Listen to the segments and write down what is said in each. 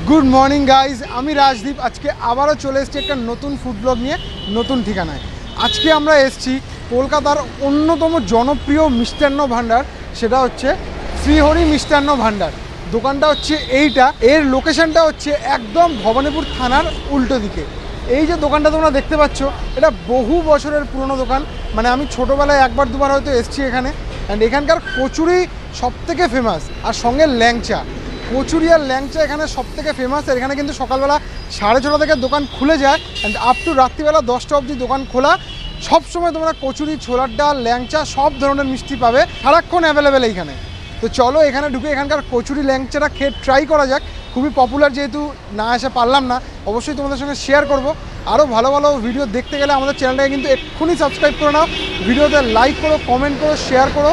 Good morning guys, আমি রাজদীপ। আজকে আবারও চলে এসেছি একটা নতুন ফুড ব্লগ নিয়ে, নতুন ঠিকানায়। আজকে আমরা এসেছি কলকাতার অন্যতম জনপ্রিয় মিষ্টান্ন ভাণ্ডার, সেটা হচ্ছে শ্রীহরি মিষ্টান্ন ভাণ্ডার। দোকানটা হচ্ছে এইটা, এর লোকেশনটা হচ্ছে একদম ভবানীপুর থানার উল্টো দিকে। এই যে দোকানটা তোমরা দেখতে পাচ্ছ, এটা বহু বছরের পুরনো দোকান। মানে আমি ছোটোবেলায় একবার দুবার হয়তো এসেছি এখানে। অ্যান্ড এখানকার কচুরি সবথেকে ফেমাস, আর সঙ্গে ল্যাংচা। কচুরি আর ল্যাংচা এখানে সবথেকে ফেমাস। আর এখানে কিন্তু সকালবেলা 6:30 থেকে দোকান খুলে যায়, অ্যান্ড আপ টু রাত্রিবেলা 10টা অবধি দোকান খোলা। সবসময় তোমরা কচুরি, ছোলার ডাল, ল্যাংচা সব ধরনের মিষ্টি পাবে, সারাক্ষণ অ্যাভেলেবেল এইখানে। তো চলো এখানে ঢুকে এখানকার কচুরি ল্যাংচাটা খেয়ে ট্রাই করা যাক। খুবই পপুলার, যেহেতু না এসে পারলাম না, অবশ্যই তোমাদের সঙ্গে শেয়ার করব। আরও ভালো ভালো ভিডিও দেখতে গেলে আমাদের চ্যানেলটাকে কিন্তু এক্ষুনি সাবস্ক্রাইব করে নাও, ভিডিওতে লাইক করো, কমেন্ট করো, শেয়ার করো।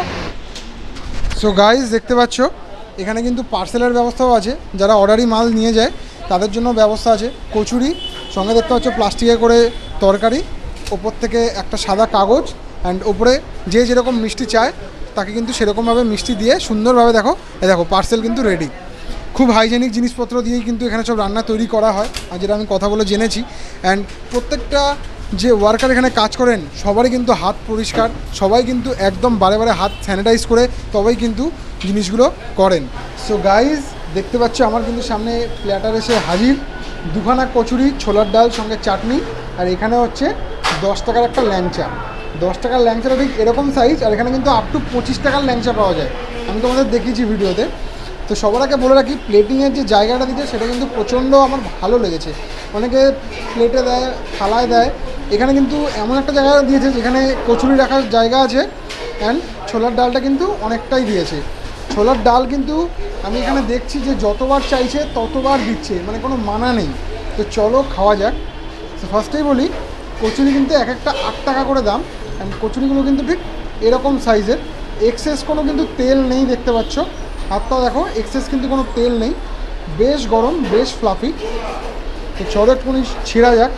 সো গাইজ, দেখতে পাচ্ছ এখানে কিন্তু পার্সেলের ব্যবস্থাও আছে। যারা অর্ডারি মাল নিয়ে যায় তাদের জন্য ব্যবস্থা আছে। কচুরি সঙ্গে দেখতে পাচ্ছ প্লাস্টিকে করে তরকারি, ওপর থেকে একটা সাদা কাগজ, অ্যান্ড ওপরে যে যেরকম মিষ্টি চায় তাকে কিন্তু সেরকমভাবে মিষ্টি দিয়ে সুন্দরভাবে দেখো পার্সেল কিন্তু রেডি। খুব হাইজেনিক জিনিসপত্র দিয়েই কিন্তু এখানে সব রান্না তৈরি করা হয়, আর যেটা আমি কথা বলে জেনেছি। অ্যান্ড প্রত্যেকটা যে ওয়ার্কার এখানে কাজ করেন সবারই কিন্তু হাত পরিষ্কার, সবাই কিন্তু একদম বারে বারে হাত স্যানিটাইজ করে তবেই কিন্তু জিনিসগুলো করেন। সো গাইজ, দেখতে পাচ্ছ আমার কিন্তু সামনে প্ল্যাটার এসে হাজির। দুখানা কচুরি, ছোলার ডাল, সঙ্গে চাটনি, আর এখানে হচ্ছে 10 টাকার একটা ল্যাংচা। 10 টাকার ল্যাংচাটা ঠিক এরকম সাইজ, আর এখানে কিন্তু আপ টু 25 টাকার ল্যাংচা পাওয়া যায়। আমি তোমাদের দেখিয়েছি ভিডিওতে। তো সবার আগে বলে রাখি, প্লেটিংয়ের যে জায়গাটা দিতে সেটা কিন্তু প্রচণ্ড আমার ভালো লেগেছে। অনেকে প্লেটে দেয়, থালায় দেয়, এখানে কিন্তু এমন একটা জায়গা দিয়েছে যেখানে কচুরি রাখার জায়গা আছে। অ্যান্ড ছোলার ডালটা কিন্তু অনেকটাই দিয়েছে। ছোলার ডাল কিন্তু আমি এখানে দেখছি যে যতবার চাইছে ততবার দিচ্ছে, মানে কোনো মানা নেই। তো চলো খাওয়া যাক। তো ফার্স্টেই বলি, কচুরি কিন্তু এক একটা 8 টাকা করে দাম। অ্যান্ড কচুরিগুলো কিন্তু ঠিক এরকম সাইজের, এক্সেস কোনো কিন্তু তেল নেই, দেখতে পাচ্ছ হাতটা দেখো, এক্সেস কিন্তু কোনো তেল নেই, বেশ গরম, বেশ ফ্লাফি। তো চলো একটুখানি ছিঁড়া যাক।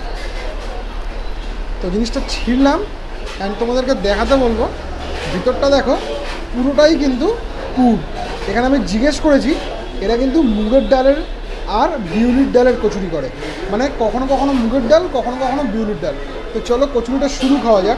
তো জিনিসটা ছিঁড়লাম, অ্যান্ড তোমাদেরকে দেখাতে বলবো। ভিতরটা দেখো, পুরোটাই কিন্তু পুর। এখানে আমি জিজ্ঞেস করেছি, এরা কিন্তু মুগের ডালের আর বিউলির ডালের কচুরি করে, মানে কখনো কখনো মুগের ডাল, কখনো কখনো বিউলির ডাল। তো চলো কচুরিটা শুরু খাওয়া যাক।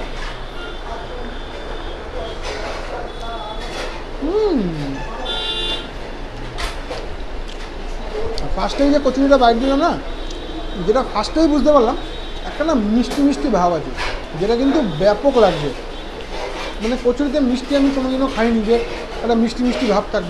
ফার্স্টেই যে কচুরিটা বাইট দিলাম না, যেটা ফার্স্টেই বুঝতে পারলাম একটা না মিষ্টি মিষ্টি ভাব আছে, যেটা কিন্তু ব্যাপক লাগছে। মানে কচুরিতে মিষ্টি আমি কোনোদিনও খাইনি যে একটা মিষ্টি মিষ্টি ভাব থাকবে।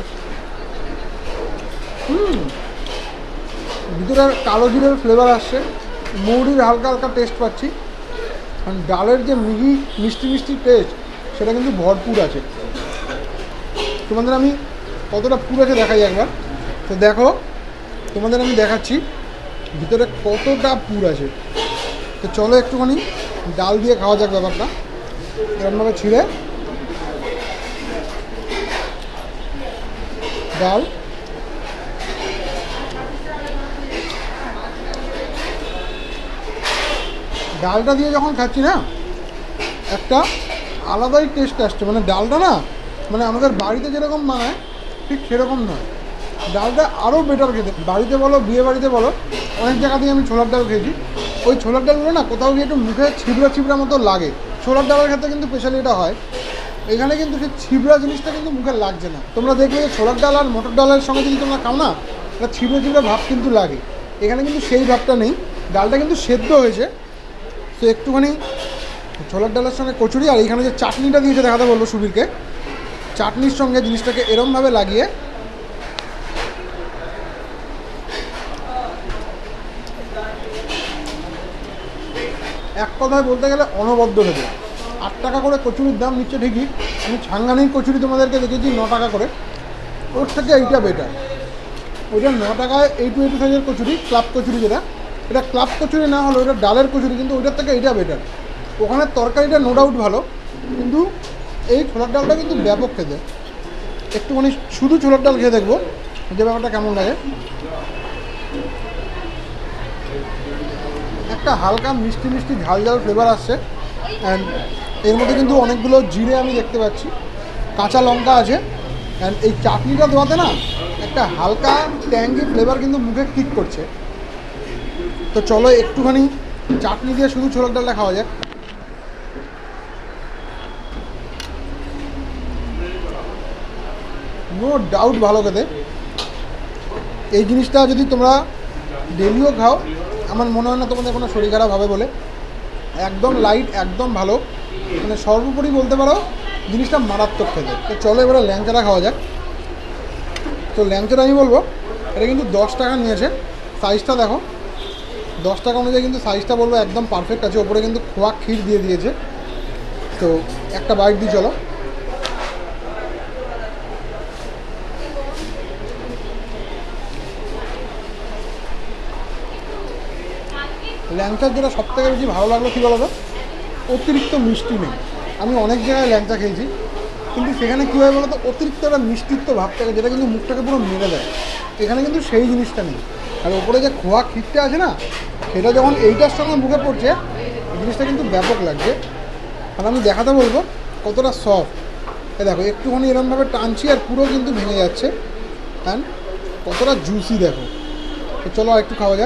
ভিতরে কালো জিরের ফ্লেভার আসছে, মৌরির হালকা হালকা টেস্ট পাচ্ছি, আর ডালের যে মিহি মিষ্টি মিষ্টি টেস্ট সেটা কিন্তু ভরপুর আছে। তোমাদের আমি কতটা পুর আছে দেখাই একবার। তো দেখো, তোমাদের আমি দেখাচ্ছি ভিতরে কতটা পুর আছে। তো চলো একটুখানি ডাল দিয়ে খাওয়া যাক ব্যাপারটা। এরকমভাবে ছিঁড়ে ডাল, ডালটা দিয়ে যখন খাচ্ছি না, একটা আলাদাই টেস্ট আসছে। মানে ডালটা না, মানে আমাদের বাড়িতে যেরকম বানায় ঠিক সেরকম নয়, ডালটা আরও বেটার খেতে। বাড়িতে বলো, বিয়ে বাড়িতে বলো, অনেক জায়গাতেই আমি ছোলার ডাল খেয়েছি। ওই ছোলার ডালগুলো না কোথাও গিয়ে একটু মুখে ছিবড়া ছিবড়া মতো লাগে। ছোলার ডালের ক্ষেত্রে কিন্তু স্পেশালি এটা হয়। এখানে কিন্তু সেই ছিবড়া জিনিসটা কিন্তু মুখে লাগছে না। তোমরা দেখবে যে ছোলার ডাল আর মটর ডালের সঙ্গে যদি তোমরা খাও না, এটা ছিবড়া ছিবড়া ভাব কিন্তু লাগে। এখানে কিন্তু সেই ভাবটা নেই, ডালটা কিন্তু সেদ্ধ হয়েছে। তো একটুখানি ছোলার ডালের সঙ্গে কচুরি, আর এইখানে যে চাটনিটা দিয়েছে দেখাতে বলবো সুবীরকে, চাটনির সঙ্গে জিনিসটাকে এরমভাবে লাগিয়ে এক কথায় বলতে গেলে অনবদ্য ভেবে। 8 টাকা করে কচুরির দাম নিচ্ছে ঠিকই, আমি ছাঙ্গানির কচুরি তোমাদেরকে দেখেছি 9 টাকা করে, ওর থেকে এইটা বেটার। ওইটা 9 টাকায় 8 সাইজের কচুরি, ক্লাব কচুরি যেটা, এটা ক্লাব কচুরি না হলো এটা ডালের কচুরি, কিন্তু ওইটার থেকে এইটা বেটার। ওখানে তরকারিটা নো ডাউট ভালো, কিন্তু এই ছোলার ডালটা কিন্তু ব্যাপক খেতে। একটুখানি শুধু ছোলার ডাল খেয়ে দেখবো যে ব্যাপারটা কেমন লাগে। একটা হালকা মিষ্টি মিষ্টি ঝাল ঝাল ফ্লেভার আসছে, অ্যান্ড এর মধ্যে কিন্তু অনেকগুলো জিরে আমি দেখতে পাচ্ছি, কাঁচা লঙ্কা আছে, অ্যান্ড এই চাটনিটা দেওয়াতে না একটা হালকা ট্যাঙ্গি ফ্লেভার কিন্তু মুখে কিক করছে। তো চলো একটুখানি চাটনি দিয়ে শুধু ছোলার ডালটা খাওয়া যাক। নো ডাউট ভালো খেতে। এই জিনিসটা যদি তোমরা ডেলিও খাও আমার মনে হয় না তোমাদের কোনো শরীর খারাপ হবে বলে। একদম লাইট, একদম ভালো, মানে সর্বোপরি বলতে পারো জিনিসটা মারাত্মক খেতে। তো চলো এবারে ল্যাংচাটা খাওয়া যাক। তো ল্যাংচাটা আমি বলবো এটা কিন্তু 10 টাকা নিয়েছে। সাইজটা দেখো, 10 টাকা অনুযায়ী কিন্তু সাইজটা বলবো একদম পারফেক্ট আছে। ওপরে কিন্তু খোয়া ক্ষীর দিয়ে দিয়েছে। তো একটা বাইট দিই চলো। ল্যাংচার যেটা সবথেকে বেশি ভালো লাগলো কী বলো তো, অতিরিক্ত মিষ্টি নেই। আমি অনেক জায়গায় ল্যাংচা খেয়েছি, কিন্তু সেখানে কী হয় বলো তো, অতিরিক্ত একটা মিষ্টিত্ব ভাব থাকে যেটা কিন্তু মুখটাকে পুরো মেরে দেয়। এখানে কিন্তু সেই জিনিসটা নেই। আর ওপরে যে খোয়া ক্ষীরটা আছে না, সেটা যখন এইটার সঙ্গে মুখে পড়ছে জিনিসটা কিন্তু ব্যাপক লাগছে। আর আমি দেখাতে বলবো কতটা সফট। দেখো একটুখানি এরকমভাবে টানছি আর পুরো কিন্তু ভেঙে যাচ্ছে। হ্যাঁ, কতটা জুসি দেখো। তো চলো আর একটু খাওয়া যাক।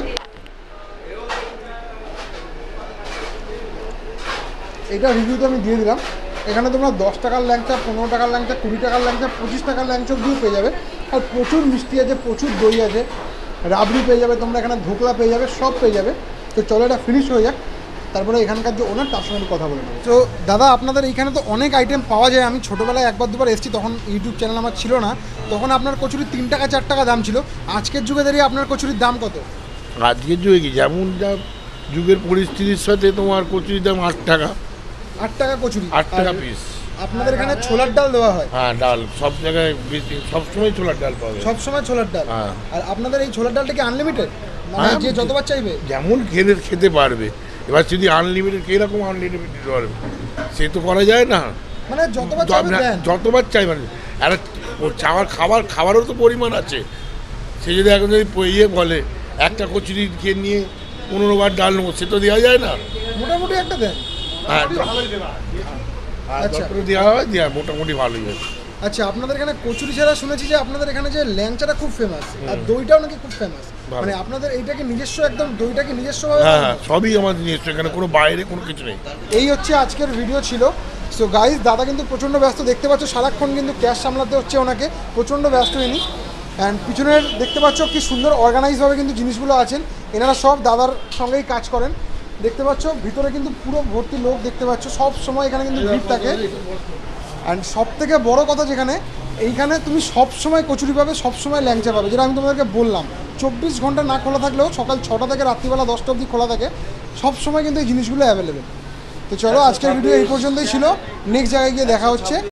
এটা রিভিউতে আমি দিয়ে দিলাম। এখানে তোমরা 10 টাকার ল্যাংচা, 15 টাকার ল্যাংচা, 20 টাকার ল্যাংচা, 25 টাকার ল্যাংচা অবধিও পেয়ে যাবে। আর প্রচুর মিষ্টি আছে, প্রচুর দই আছে, রাবড়ি পেয়ে যাবে তোমরা, এখানে ধোকলা পেয়ে যাবে, সব পেয়ে যাবে। তো চলো এটা ফিনিশ হয়ে যাক, তারপরে এখানকার যে ওনার তার সঙ্গে কথা বলে নেবো। তো দাদা আপনাদের এইখানে তো অনেক আইটেম পাওয়া যায়। আমি ছোটোবেলায় একবার দুবার এসেছি, তখন ইউটিউব চ্যানেল আমার ছিল না। তখন আপনার কচুরি 3 টাকা 4 টাকা দাম ছিল। আজকের যুগে দাঁড়িয়ে আপনার কচুরির দাম কত? আজকের যুগে কি যেমন যা যুগের পরিস্থিতির সাথে তোমার কচুরির দাম 8 টাকা। 8 টাকা কচুরি, 8 টাকা পিস। আপনাদের এখানে ছোলার ডাল দেওয়া হয়? হ্যাঁ, ডাল সব জায়গায় বেশি, সবসময় ছোলার ডাল পাবে। সবসময় ছোলার ডাল। হ্যাঁ। আর আপনাদের এই ছোলার ডালটা কি আনলিমিটেড, মানে যে যতবার চাইবে? যেমন খেতে পারবে। এবার যদি আনলিমিটেড, কীরকম আনলিমিটেড পারবে সে তো করা যায় না। মানে যতবার চাইবে দেন? যতবার চাইবে। একটা খাবারও তো পরিমাণ আছে। সে যদি এখন যদি বলে একটা কচুরি খেয়ে নিয়ে 15 বার ডাল নেবো, সে তো দেওয়া যায় না। মোটামুটি একটা দেন। হ্যাঁ, আচ্ছা দেওয়া হয়, মোটামুটি ভালোই আছে। আচ্ছা, আপনাদের এখানে কচুরি ছাড়া শুনেছি যে আপনাদের এখানে যে ল্যাংচাটা খুব ফেমাস, আর দইটাও নাকি খুব ফেমাস। মানে আপনাদের এইটাকে নিজস্ব, একদম দইটাকে নিজস্ব? হ্যাঁ, সবই আমাদের নিজস্ব, এখানে কোনো বাইরে কোনো কিছু নেই। এই হচ্ছে আজকের ভিডিও ছিল। সো গাইজ, দাদা কিন্তু প্রচণ্ড ব্যস্ত, দেখতে পাচ্ছ সারাক্ষণ কিন্তু ক্যাশ সামলাতে হচ্ছে ওনাকে, প্রচণ্ড ব্যস্ত ইনি। অ্যান্ড পিছনের দেখতে পাচ্ছ কি সুন্দর অর্গানাইজভাবে কিন্তু জিনিসগুলো আছেন। এনারা সব দাদার সঙ্গেই কাজ করেন। দেখতে পাচ্ছ ভিতরে কিন্তু পুরো ভর্তি লোক দেখতে পাচ্ছ, সব সময় এখানে কিন্তু ভিড় থাকে। অ্যান্ড সব থেকে বড়ো কথা, যেখানে এইখানে তুমি সব সময় কচুরি পাবে, সব সময় ল্যাংচা পাবে। যেটা আমি তোমাদেরকে বললাম, 24 ঘন্টা না খোলা থাকলেও সকাল 6টা থেকে রাত্রিবেলা 10টা অবধি খোলা থাকে। সব সময় কিন্তু এই জিনিসগুলো অ্যাভেলেবেল। তো চলো আজকের ভিডিও এই পর্যন্তই ছিল। নেক্সট জায়গায় গিয়ে দেখা হচ্ছে।